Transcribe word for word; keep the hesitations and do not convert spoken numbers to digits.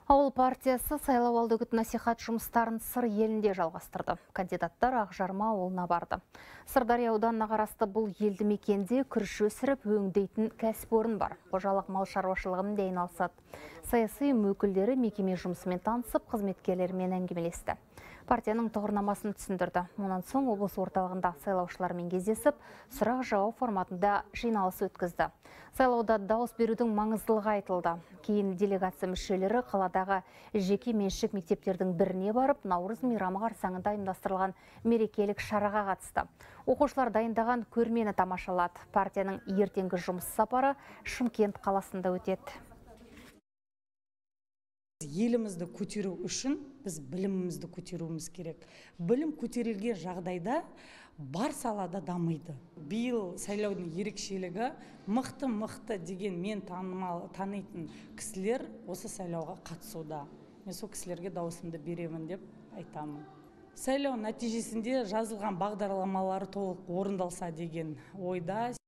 Ауыл партиясы сайлауалды үгіт насихат жұмыстарын Сыр елінде жалғастырды. Кандидаттар Ақжарма ауылына барды. Сырдария ауданына қарасты бұл елді мекенде күріш өсіріп өңдейтін кәсіпорын бар. Қожалық мал шаруашылығымен де айналысады. Саяси өкілдері мекеме жұмысымен танысып, қызметкерлерімен әңгімелесті. Партияның тұғырнамасын түсіндірді. Мұнан соң облыс орталығында сайлаушылармен кездесіп, сұрақ жауап форматында жиналыс өткізді. Сайлауда дауыс берудің маңыздылығы айтылды. Кейін делегация мүшелері қаладағы жеке меншік мектептердің біріне барып, Наурыз мейрамы қарсаңында ұйымдастырылған мерекелік шараға қатысты. Оқушылар дайындаған көрмені тамашалады. Партияның ертеңгі жұмыс сапары Шымкент қаласында өтеді. Елімізді көтеру үшін біз білімімізді көтеруіміз керек. Білім көтерілген жағдайда бар салада дамиды. Биыл сайлаудың ерекшелігі мықты-мықты деген мен танымал танитын кісілер осы сайлауға қатысуда. Мен сол кісілерге дауысымды беремін деп айтамын. Сайлау нәтижесінде жазылған бағдарламалары толық орындалса деген ойда.